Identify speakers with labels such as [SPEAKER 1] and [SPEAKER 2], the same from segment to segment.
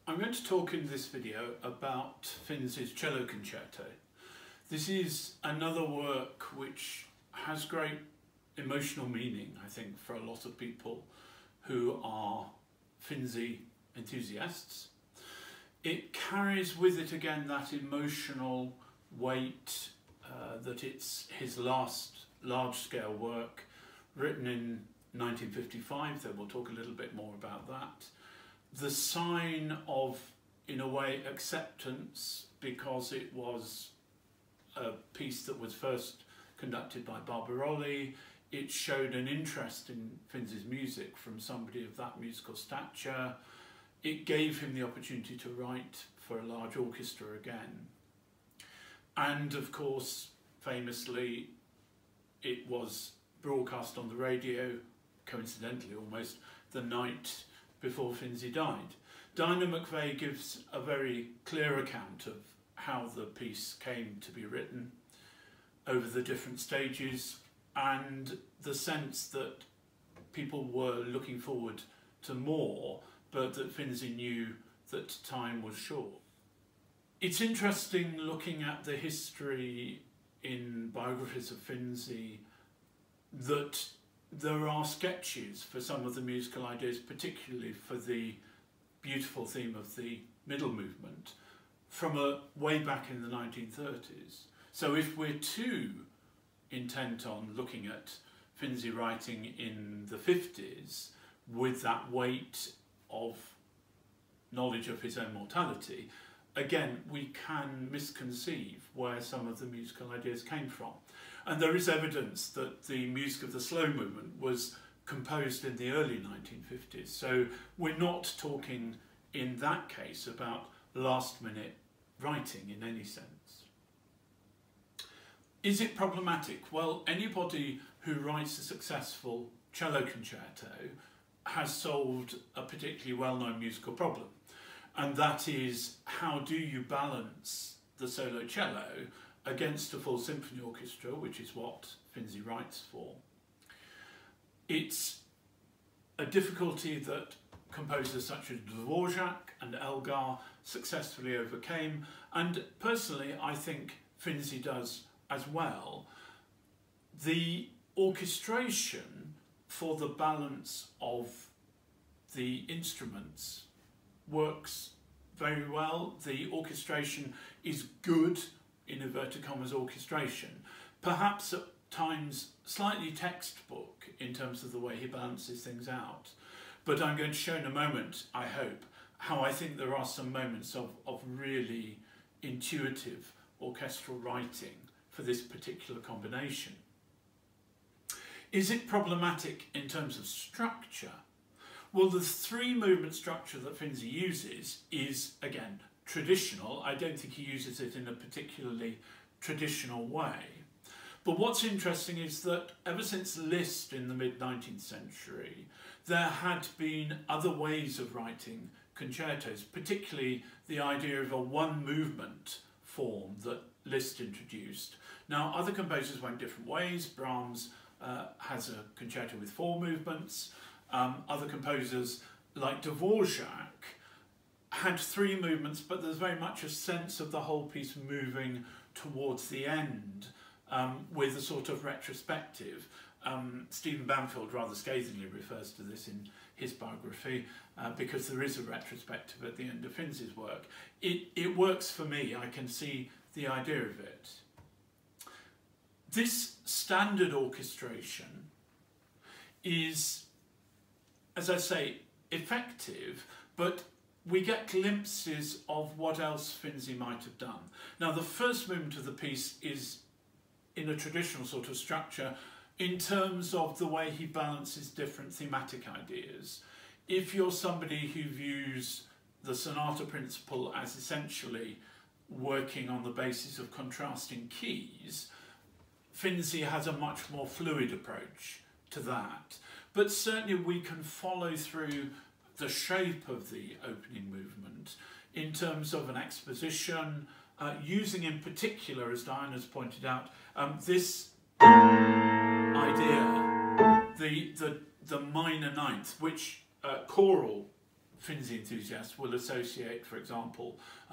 [SPEAKER 1] I'm going to talk in this video about Finzi's Cello Concerto. This is another work which has great emotional meaning, I think, for a lot of people who are Finzi enthusiasts. It carries with it again that emotional weight that it's his last large-scale work, written in 1955, though we'll talk a little bit more about that. The sign of, in a way, acceptance, because it was a piece that was first conducted by Barbaroli. It showed an interest in Finzi's music from somebody of that musical stature. It gave him the opportunity to write for a large orchestra again. And of course, famously, it was broadcast on the radio, coincidentally almost, the night before Finzi died. Dinah McVeigh gives a very clear account of how the piece came to be written over the different stages and the sense that people were looking forward to more, but that Finzi knew that time was short. It's interesting looking at the history in biographies of Finzi that there are sketches for some of the musical ideas, particularly for the beautiful theme of the middle movement, from way back in the 1930s. So if we're too intent on looking at Finzi writing in the 50s with that weight of knowledge of his own mortality, again, we can misconceive where some of the musical ideas came from. And there is evidence that the music of the slow movement was composed in the early 1950s. So we're not talking in that case about last-minute writing in any sense. Is it problematic? Well, anybody who writes a successful cello concerto has solved a particularly well-known musical problem. And that is, how do you balance the solo cello against a full symphony orchestra, which is what Finzi writes for? It's a difficulty that composers such as Dvorak and Elgar successfully overcame, and personally I think Finzi does as well. The orchestration for the balance of the instruments works very well. The orchestration is good, in inverted commas, orchestration. Perhaps at times slightly textbook in terms of the way he balances things out. But I'm going to show in a moment, I hope, how I think there are some moments of really intuitive orchestral writing for this particular combination. Is it problematic in terms of structure? Well, the three-movement structure that Finzi uses is, again, traditional. I don't think he uses it in a particularly traditional way. But what's interesting is that ever since Liszt in the mid-19th century, there had been other ways of writing concertos, particularly the idea of a one-movement form that Liszt introduced. Now, other composers went different ways. Brahms has a concerto with four movements. Other composers like Dvorak had three movements, but there's very much a sense of the whole piece moving towards the end with a sort of retrospective. Stephen Banfield rather scathingly refers to this in his biography because there is a retrospective at the end of Finzi's work. It works for me. I can see the idea of it. This standard orchestration is, as I say, effective, but we get glimpses of what else Finzi might have done. Now, the first movement of the piece is in a traditional sort of structure in terms of the way he balances different thematic ideas. If you're somebody who views the sonata principle as essentially working on the basis of contrasting keys, Finzi has a much more fluid approach to that. But certainly we can follow through the shape of the opening movement in terms of an exposition, using in particular, as Diana's pointed out, this idea, the minor ninth, which choral Finzi enthusiasts will associate, for example,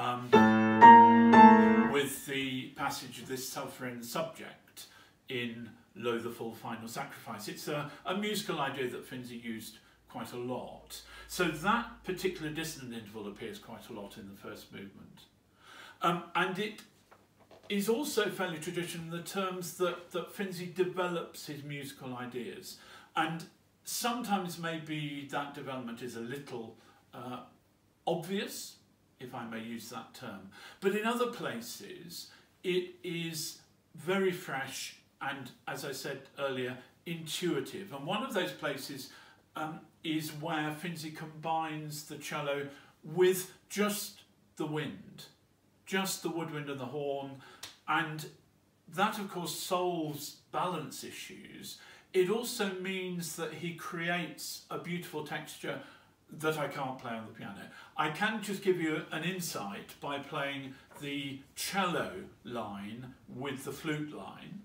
[SPEAKER 1] with the passage of this sovereign subject in Lo the Full Final Sacrifice. It's a musical idea that Finzi used quite a lot. So that particular dissonant interval appears quite a lot in the first movement. And it is also fairly traditional in the terms that Finzi develops his musical ideas. And sometimes maybe that development is a little obvious, if I may use that term. But in other places, it is very fresh and, as I said earlier, intuitive. And one of those places is where Finzi combines the cello with just the wind, just the woodwind and the horn, and that of course solves balance issues. It also means that he creates a beautiful texture that I can't play on the piano. I can just give you an insight by playing the cello line with the flute line.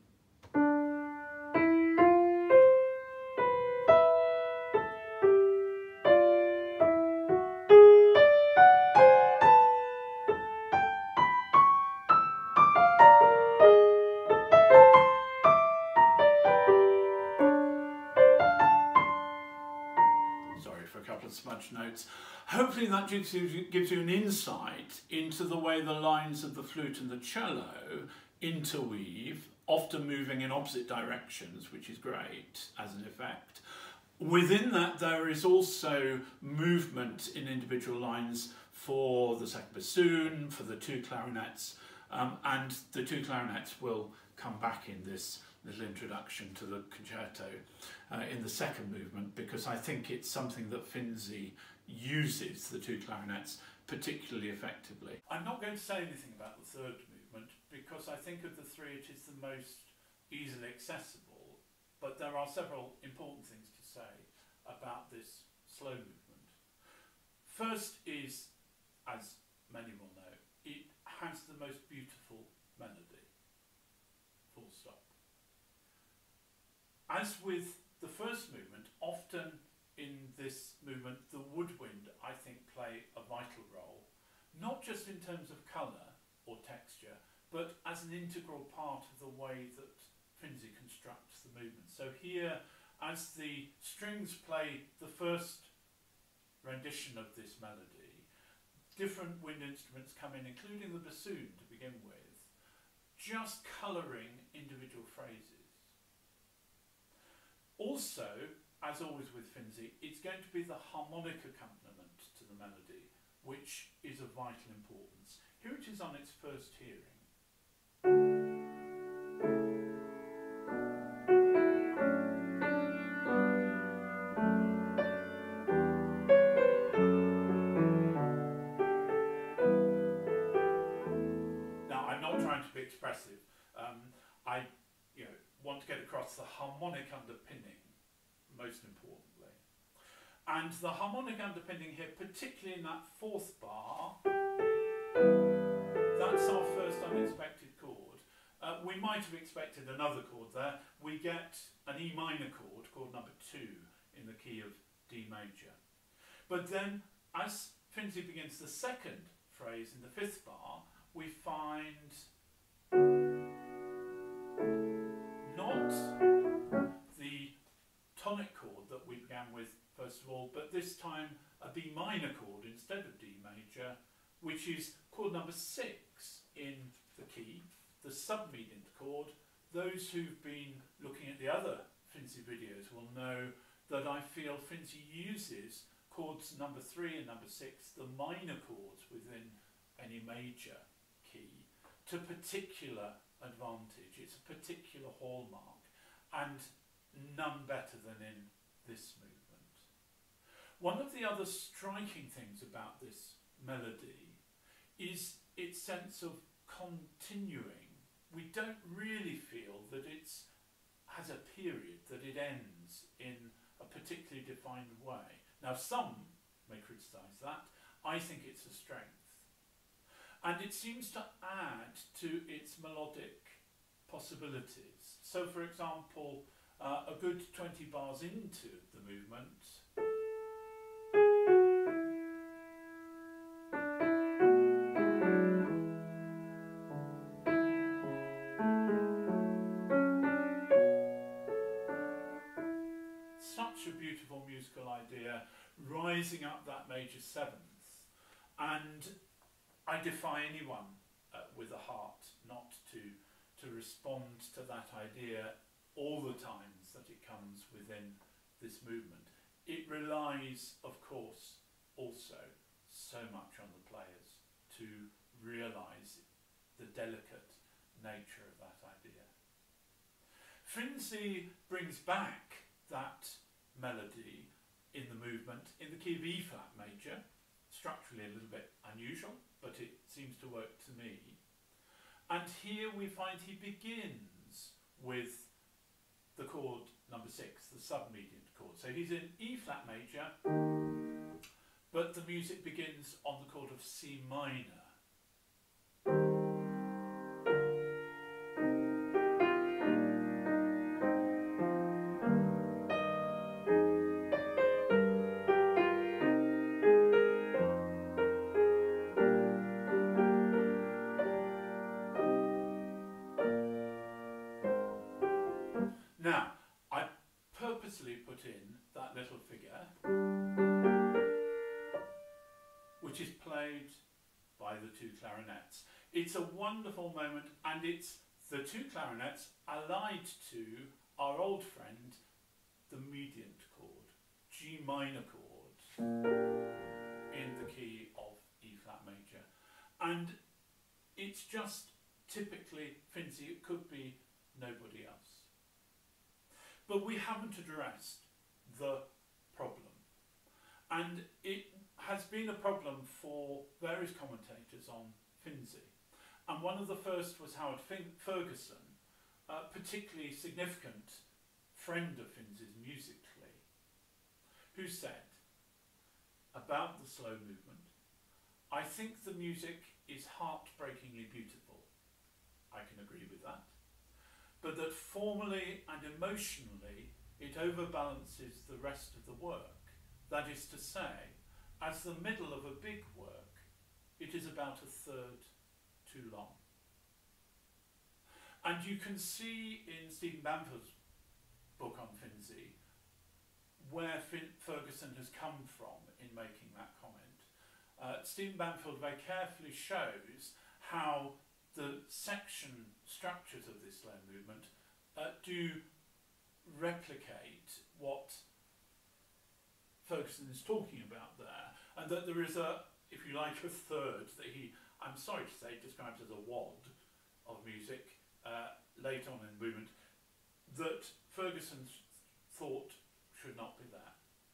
[SPEAKER 1] Smudge notes. Hopefully that gives you an insight into the way the lines of the flute and the cello interweave, often moving in opposite directions, which is great as an effect. Within that there is also movement in individual lines for the second bassoon, for the two clarinets, and the two clarinets will come back in this little introduction to the concerto in the second movement, because I think it's something that Finzi uses, the two clarinets, particularly effectively. I'm not going to say anything about the third movement because I think of the three it is the most easily accessible, but there are several important things to say about this slow movement. First is, as many will know, it has the most beautiful melody, full stop. As with the first movement, often in this movement the woodwind, I think, play a vital role, not just in terms of colour or texture, but as an integral part of the way that Finzi constructs the movement. So here, as the strings play the first rendition of this melody, different wind instruments come in, including the bassoon to begin with, just colouring individual phrases. Also, as always with Finzi, it's going to be the harmonic accompaniment to the melody which is of vital importance. Here it is on its first hearing. Now, I'm not trying to be expressive. I want to get across the harmonic underpinning, most importantly. And the harmonic underpinning here, particularly in that fourth bar, that's our first unexpected chord. We might have expected another chord there. We get an E minor chord, chord number 2, in the key of D major. But then, as Finzi begins the second phrase in the fifth bar, we find not the tonic chord that we began with first of all, but this time a B minor chord instead of D major, which is chord number 6 in the key, the sub-mediant chord. Those who've been looking at the other Finzi videos will know that I feel Finzi uses chords number 3 and number 6, the minor chords within any major key, to particular advantage. It's a particular hallmark, and none better than in this movement. One of the other striking things about this melody is its sense of continuing. We don't really feel that it has a period, that it ends in a particularly defined way. Now, some may criticise that. I think it's a strength. And it seems to add to its melodic possibilities. So, for example, a good 20 bars into the movement, rising up that major seventh, and I defy anyone with a heart not to respond to that idea all the times that it comes within this movement. It relies, of course, also so much on the players to realise the delicate nature of that idea. Finzi brings back that melody in the movement in the key of E flat major, structurally a little bit unusual, but it seems to work to me. And here we find he begins with the chord number 6, the submediant chord. So he's in E flat major, but the music begins on the chord of C minor. Now, I purposely put in that little figure, which is played by the two clarinets. It's a wonderful moment, and it's the two clarinets allied to our old friend, the mediant chord, G minor chord, in the key of E flat major. And it's just typically Finzi, it could be nobody else. But we haven't addressed the problem. And it has been a problem for various commentators on Finzi. And one of the first was Howard Ferguson, a particularly significant friend of Finzi's musically, who said about the slow movement, "I think the music is heartbreakingly beautiful." I can agree with that. But that formally and emotionally it overbalances the rest of the work. That is to say, as the middle of a big work, it is about a third too long. And you can see in Stephen Bamford's book on Finzi where Ferguson has come from in making that comment. Stephen Bamford very carefully shows how the section structures of this slow movement do replicate what Ferguson is talking about there, and that there is a, if you like, a third that he, I'm sorry to say, describes as a wad of music late on in the movement that Ferguson thought should not be there.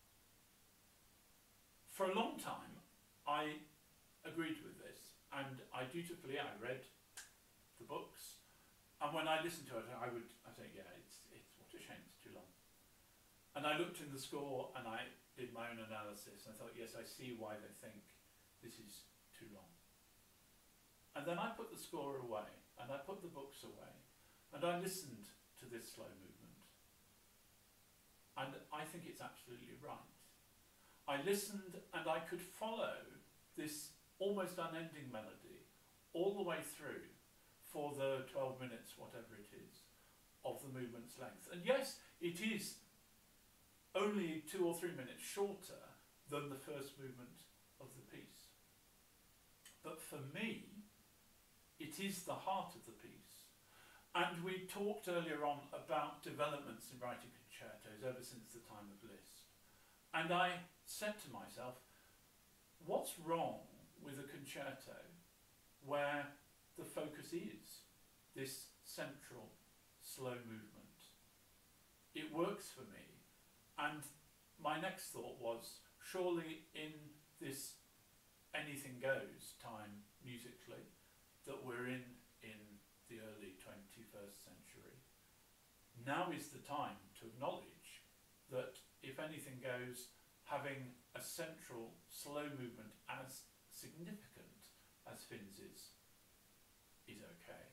[SPEAKER 1] For a long time I agreed with this, and I dutifully, I read the books, and when I listened to it I think, yeah, it's what a shame, it's too long. And I looked in the score and I did my own analysis, and I thought, yes, I see why they think this is too long. And then I put the score away, and I put the books away, and I listened to this slow movement, and I think it's absolutely right. I listened and I could follow this almost unending melody all the way through for the 12 minutes, whatever it is, of the movement's length. And yes, it is only 2 or 3 minutes shorter than the first movement of the piece. But for me, it is the heart of the piece. And we talked earlier on about developments in writing concertos ever since the time of Liszt. And I said to myself, what's wrong with a concerto where the focus is this central slow movement? It works for me. And my next thought was, surely in this anything goes time musically that we're in the early 21st century, now is the time to acknowledge that if anything goes, having a central slow movement as significant as Finzi's is okay.